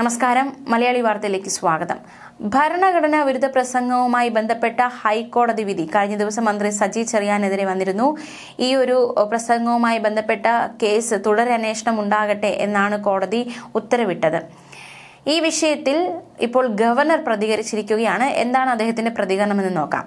നമസ്കാരം. മലയാളി വാർത്തയിലേക്ക് സ്വാഗതം. ഭരണഘടനാ വിരുദ്ധ പ്രസംഗവുമായി ബന്ധപ്പെട്ട ഹൈക്കോടതി വിധി കഴിഞ്ഞ ദിവസം മന്ത്രി സജി ചെറിയാനെതിരെ വന്നിരുന്നു. ഈ ഒരു പ്രസംഗവുമായി ബന്ധപ്പെട്ട കേസ് തുടരന്വേഷണം ഉണ്ടാകട്ടെ എന്നാണ് കോടതി ഉത്തരവിട്ടത്. ഈ വിഷയത്തിൽ ഇപ്പോൾ ഗവർണർ പ്രതികരിച്ചിരിക്കുകയാണ്. എന്താണ് അദ്ദേഹത്തിന്റെ പ്രതികരണമെന്ന് നോക്കാം.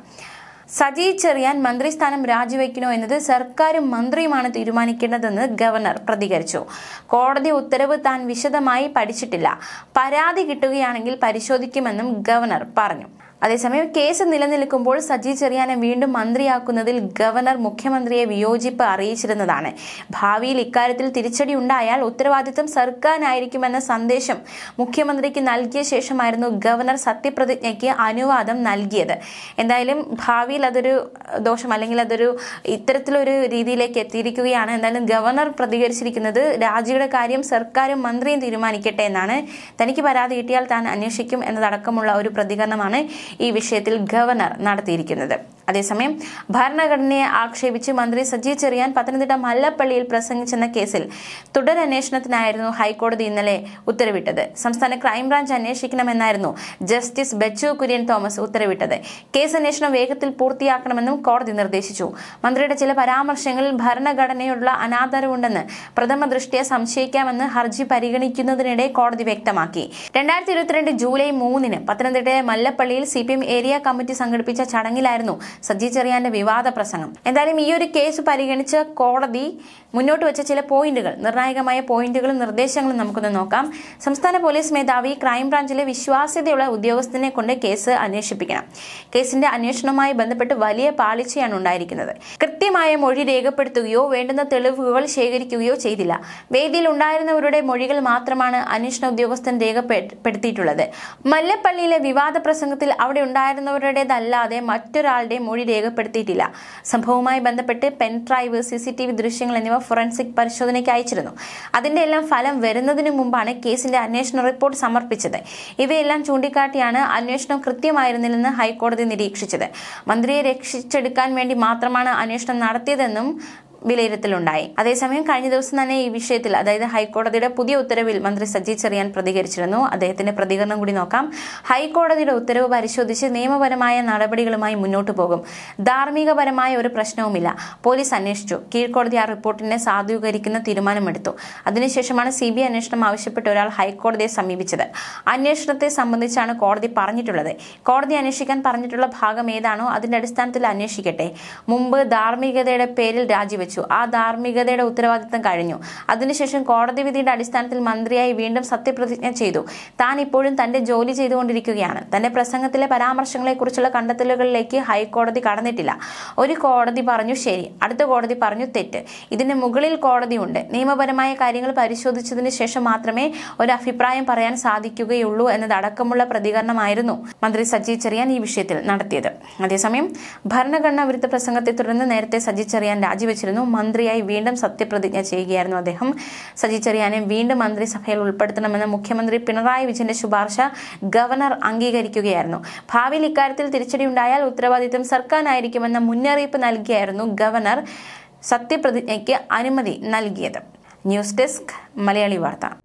സജി ചെറിയാൻ മന്ത്രിസ്ഥാനം രാജിവെക്കണോ എന്നത് സർക്കാരും മന്ത്രിയുമാണ് തീരുമാനിക്കേണ്ടതെന്ന് ഗവർണർ പ്രതികരിച്ചു. കോടതി ഉത്തരവ് താൻ വിശദമായി പഠിച്ചിട്ടില്ല, പരാതി കിട്ടുകയാണെങ്കിൽ പരിശോധിക്കുമെന്നും ഗവർണർ പറഞ്ഞു. അതേസമയം കേസ് നിലനിൽക്കുമ്പോൾ സജി ചെറിയാനെ വീണ്ടും മന്ത്രിയാക്കുന്നതിൽ ഗവർണർ മുഖ്യമന്ത്രിയെ വിയോജിപ്പ് അറിയിച്ചിരുന്നതാണ്. ഭാവിയിൽ ഇക്കാര്യത്തിൽ തിരിച്ചടി ഉണ്ടായാൽ ഉത്തരവാദിത്തം സർക്കാരിനായിരിക്കുമെന്ന സന്ദേശം മുഖ്യമന്ത്രിക്ക് നൽകിയ ശേഷമായിരുന്നു ഗവർണർ സത്യപ്രതിജ്ഞയ്ക്ക് അനുവാദം നൽകിയത്. എന്തായാലും ഭാവിയിൽ അതൊരു ദോഷം അല്ലെങ്കിൽ അതൊരു ഇത്തരത്തിലൊരു രീതിയിലേക്ക് എത്തിയിരിക്കുകയാണ്. എന്തായാലും ഗവർണർ പ്രതികരിച്ചിരിക്കുന്നത് രാജിയുടെ കാര്യം സർക്കാരും മന്ത്രിയും തീരുമാനിക്കട്ടെ എന്നാണ്. തനിക്ക് പരാതി കിട്ടിയാൽ താൻ അന്വേഷിക്കും എന്നതടക്കമുള്ള ഒരു പ്രതികരണമാണ് ഈ വിഷയത്തിൽ ഗവർണർ നടത്തിയിരിക്കുന്നത്. അതേസമയം ഭരണഘടനയെ ആക്ഷേപിച്ച് മന്ത്രി സജി ചെറിയാൻ പത്തനംതിട്ട മല്ലപ്പള്ളിയിൽ പ്രസംഗിച്ചെന്ന കേസിൽ തുടരന്വേഷണത്തിനായിരുന്നു ഹൈക്കോടതി ഇന്നലെ ഉത്തരവിട്ടത്. സംസ്ഥാന ക്രൈംബ്രാഞ്ച് അന്വേഷിക്കണമെന്നായിരുന്നു ജസ്റ്റിസ് ബെച്ചു കുര്യൻ തോമസ് ഉത്തരവിട്ടത്. കേസ് അന്വേഷണം വേഗത്തിൽ പൂർത്തിയാക്കണമെന്നും കോടതി നിർദ്ദേശിച്ചു. മന്ത്രിയുടെ ചില പരാമർശങ്ങളിൽ ഭരണഘടനയോടുള്ള അനാദരവുണ്ടെന്ന് പ്രഥമ ദൃഷ്ട്യാ സംശയിക്കാമെന്ന് ഹർജി പരിഗണിക്കുന്നതിനിടെ കോടതി വ്യക്തമാക്കി. 2022 ജൂലൈ 3 പത്തനംതിട്ടയിലെ മല്ലപ്പള്ളിയിൽ CPM ഏരിയ കമ്മിറ്റി സംഘടിപ്പിച്ച ചടങ്ങിലായിരുന്നു സജി ചെറിയാന്റെ വിവാദ പ്രസംഗം. എന്തായാലും ഈ ഒരു കേസ് പരിഗണിച്ച കോടതി മുന്നോട്ട് വെച്ച ചില നിർണായകമായ പോയിന്റുകളും നിർദ്ദേശങ്ങളും നമുക്കൊന്ന് നോക്കാം. സംസ്ഥാന പോലീസ് മേധാവി ക്രൈംബ്രാഞ്ചിലെ വിശ്വാസ്യതയുള്ള ഉദ്യോഗസ്ഥനെ കൊണ്ട് കേസ് അന്വേഷിപ്പിക്കണം. കേസിന്റെ അന്വേഷണവുമായി ബന്ധപ്പെട്ട് വലിയ പാളിച്ചയാണ് ഉണ്ടായിരിക്കുന്നത്. കൃത്യമായ മൊഴി രേഖപ്പെടുത്തുകയോ വേണ്ടുന്ന തെളിവുകൾ ശേഖരിക്കുകയോ ചെയ്തില്ല. വേദിയിൽ ഉണ്ടായിരുന്നവരുടെ മൊഴികൾ മാത്രമാണ് അന്വേഷണ ഉദ്യോഗസ്ഥൻ രേഖപ്പെടുത്തിയിട്ടുള്ളത്. മല്ലപ്പള്ളിയിലെ വിവാദ പ്രസംഗത്തിൽ അവിടെ ഉണ്ടായിരുന്നവരുടേതല്ലാതെ മറ്റൊരാളുടെ മൊഴി രേഖപ്പെടുത്തിയിട്ടില്ല. സംഭവവുമായി ബന്ധപ്പെട്ട് പെൻഡ്രൈവ്, CCTV ദൃശ്യങ്ങൾ എന്നിവ ഫോറൻസിക് പരിശോധനയ്ക്ക് അയച്ചിരുന്നു. അതിന്റെ എല്ലാം ഫലം വരുന്നതിനു മുമ്പാണ് കേസിന്റെ അന്വേഷണ റിപ്പോർട്ട് സമർപ്പിച്ചത്. ഇവയെല്ലാം ചൂണ്ടിക്കാട്ടിയാണ് അന്വേഷണം കൃത്യമായിരുന്നില്ലെന്ന് ഹൈക്കോടതി നിരീക്ഷിച്ചത്. മന്ത്രിയെ രക്ഷിച്ചെടുക്കാൻ വേണ്ടി മാത്രമാണ് അന്വേഷണം നടത്തിയതെന്നും വിലയിരുത്തലുണ്ടായി. അതേസമയം കഴിഞ്ഞ ദിവസം തന്നെ ഈ വിഷയത്തിൽ, അതായത് ഹൈക്കോടതിയുടെ പുതിയ ഉത്തരവിൽ മന്ത്രി സജി ചെറിയാൻ പ്രതികരിച്ചിരുന്നു. അദ്ദേഹത്തിന്റെ പ്രതികരണം കൂടി നോക്കാം. ഹൈക്കോടതിയുടെ ഉത്തരവ് പരിശോധിച്ച് നിയമപരമായ നടപടികളുമായി മുന്നോട്ടു പോകും. ധാർമ്മികപരമായ ഒരു പ്രശ്നവുമില്ല. പോലീസ് അന്വേഷിച്ചു. കീഴ്ക്കോടതി ആ റിപ്പോർട്ടിനെ സാധൂകരിക്കുന്ന തീരുമാനമെടുത്തു. അതിനുശേഷമാണ് CBI അന്വേഷണം ആവശ്യപ്പെട്ട് ഒരാൾ ഹൈക്കോടതിയെ സമീപിച്ചത്. അന്വേഷണത്തെ സംബന്ധിച്ചാണ് കോടതി പറഞ്ഞിട്ടുള്ളത്. കോടതി അന്വേഷിക്കാൻ പറഞ്ഞിട്ടുള്ള ഭാഗം ഏതാണോ അതിന്റെ അടിസ്ഥാനത്തിൽ അന്വേഷിക്കട്ടെ. മുമ്പ് ധാർമ്മികതയുടെ പേരിൽ രാജിവെച്ചു. ആ ധാർമ്മികതയുടെ ഉത്തരവാദിത്തം കഴിഞ്ഞു. അതിനുശേഷം കോടതി വിധിയുടെ അടിസ്ഥാനത്തിൽ മന്ത്രിയായി വീണ്ടും സത്യപ്രതിജ്ഞ ചെയ്തു. താൻ ഇപ്പോഴും തന്റെ ജോലി ചെയ്തുകൊണ്ടിരിക്കുകയാണ്. തന്റെ പ്രസംഗത്തിലെ പരാമർശങ്ങളെക്കുറിച്ചുള്ള കണ്ടെത്തലുകളിലേക്ക് ഹൈക്കോടതി കടന്നിട്ടില്ല. ഒരു കോടതി പറഞ്ഞു ശരി, അടുത്ത കോടതി പറഞ്ഞു തെറ്റ്. ഇതിന് മുകളിൽ കോടതിയുണ്ട്. നിയമപരമായ കാര്യങ്ങൾ പരിശോധിച്ചതിന് ശേഷം മാത്രമേ ഒരു അഭിപ്രായം പറയാൻ സാധിക്കുകയുള്ളൂ എന്നതടക്കമുള്ള പ്രതികരണമായിരുന്നു മന്ത്രി സജി ചെറിയാൻ ഈ വിഷയത്തിൽ നടത്തിയത്. അതേസമയം ഭരണഘടനാ വിരുദ്ധ പ്രസംഗത്തെ തുടർന്ന് നേരത്തെ സജി ചെറിയാൻ രാജിവെച്ചിരുന്നു. മന്ത്രിയായി വീണ്ടും സത്യപ്രതിജ്ഞ ചെയ്യുകയായിരുന്നു അദ്ദേഹം. സജി ചെറിയാനെ വീണ്ടും മന്ത്രിസഭയിൽ ഉൾപ്പെടുത്തണമെന്ന മുഖ്യമന്ത്രി പിണറായി വിജയന്റെ ശുപാർശ ഗവർണർ അംഗീകരിക്കുകയായിരുന്നു. ഭാവിയിൽ ഇക്കാര്യത്തിൽ തിരിച്ചടി ഉണ്ടായാൽ ഉത്തരവാദിത്തം സർക്കാരിനായിരിക്കുമെന്ന മുന്നറിയിപ്പ് നൽകിയായിരുന്നു ഗവർണർ സത്യപ്രതിജ്ഞയ്ക്ക് അനുമതി നൽകിയത്. ന്യൂസ് ഡെസ്ക്, മലയാളി വാർത്ത.